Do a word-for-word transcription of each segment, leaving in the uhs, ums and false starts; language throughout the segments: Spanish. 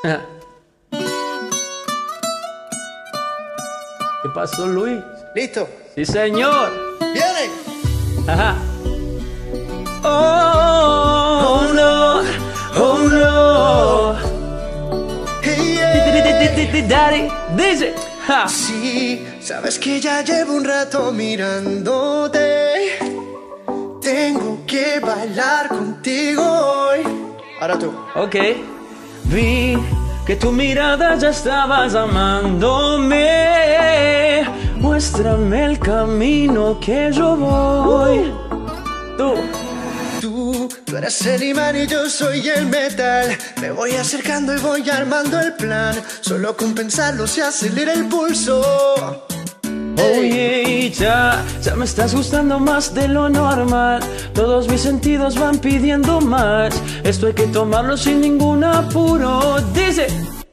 ¿Qué pasó, Luis? ¿Listo? Sí, señor. ¡Viene! Ajá. Oh, no, oh, no. Hey, yeah. Daddy, dice. Ja. Sí, sabes que ya llevo un rato mirándote. Tengo que bailar contigo hoy. Ahora tú. Ok. Vi que tu mirada ya estabas amándome. Muéstrame el camino que yo voy. Tú. Tú, tú eres el imán y yo soy el metal. Me voy acercando y voy armando el plan. Solo con pensarlo se acelera el pulso. Oye, ya, ya me estás gustando más de lo normal. Todos mis sentidos van pidiendo más. Esto hay que tomarlo sin ningún apuro. Dice.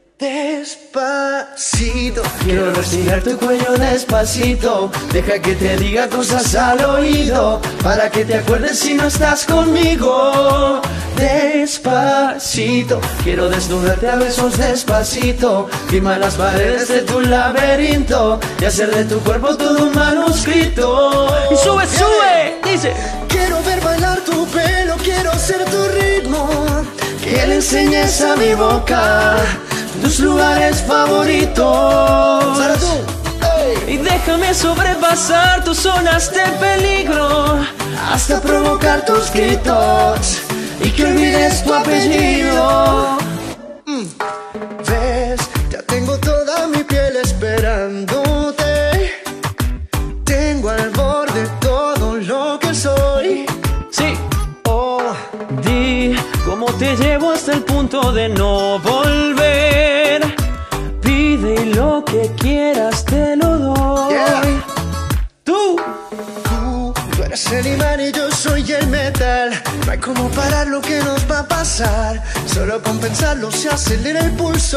Despacito, quiero respirar tu cuello despacito. Deja que te diga cosas al oído, para que te acuerdes si no estás conmigo. Despacito, quiero desnudarte a besos despacito. Firmar las paredes de tu laberinto y hacer de tu cuerpo todo un manuscrito. Y sube, sube, dice. Quiero ver bailar tu pelo, quiero ser tu ritmo. Que le enseñes a mi boca tus lugares favoritos. Y déjame sobrepasar tus zonas de peligro hasta provocar tus gritos y que olvides tu apellido. mm. Ves, ya tengo toda mi piel esperándote. Tengo al borde todo lo que soy. Sí. Oh, di cómo te llevo hasta el punto de no volver. Pide y lo que quieras te lo doy. Yeah. Tú. Tú, tú eres el imán y yo soy el metal. No hay como parar lo que nos va a pasar. Solo con pensarlo se acelera el pulso.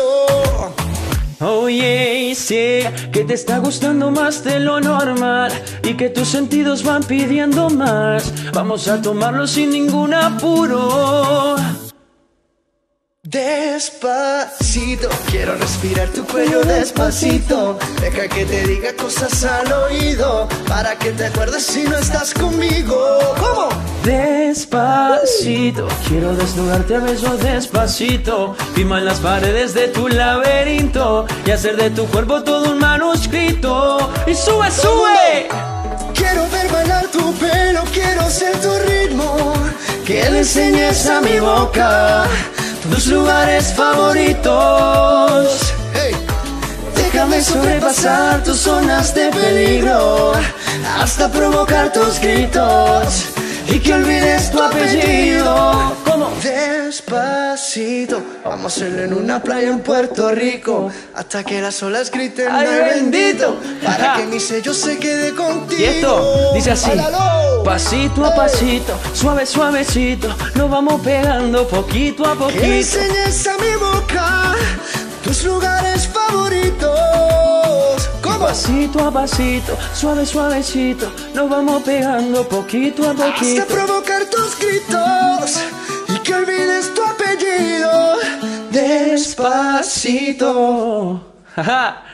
Oye, sé que te está gustando más de lo normal y que tus sentidos van pidiendo más. Vamos a tomarlo sin ningún apuro. Despacito, quiero respirar tu cuello despacito. Deja que te diga cosas al oído, para que te acuerdes si no estás conmigo. ¿Cómo? Despacito, quiero desnudarte a besos despacito. Firmar las paredes de tu laberinto y hacer de tu cuerpo todo un manuscrito. Y sube, sube. Quiero ver bailar tu pelo, quiero ser tu ritmo. Que le enseñes a mi boca tus lugares favoritos. Hey. Déjame sobrepasar tus zonas de peligro hasta provocar tus gritos y que olvides tu apellido. ¿Cómo? Despacito, vamos a hacerlo en una playa en Puerto Rico hasta que las olas griten ¡ay, ay bendito! bendito! Para que mi sello se quede contigo. Y esto dice así. ¡Bálalo! Pasito a pasito, suave, suavecito, nos vamos pegando poquito a poquito. Que enseñes a mi boca tus lugares favoritos. ¿Cómo? Pasito a pasito, suave, suavecito, nos vamos pegando poquito a poquito. Hasta provocar tus gritos y que olvides tu apellido. Despacito. Jaja.